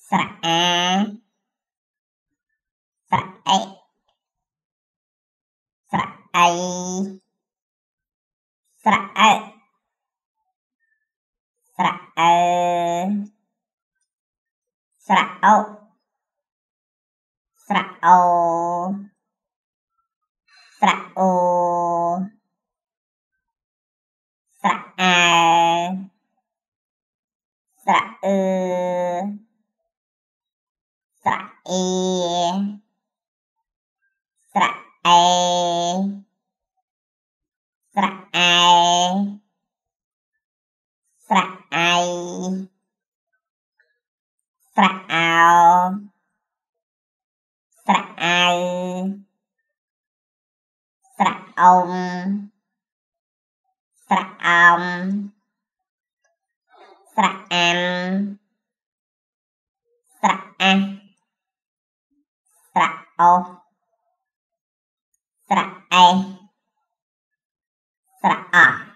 ស្រៈអាស្រៈអេស្រៈអៃស្រៈអើស្រៈអើស្រៈអូស្រៈអូស្រៈអូស្រៈអើស្រៈអឺស្រៈអេស្រៈអេស្រៈអែស្រៈអៃស្រៈអោស្រៈអៅស្រៈអ៊ំស្រៈអំស្រៈអាំស្រៈអាស់ស្រៈអូស្រៈអេស្រៈអស់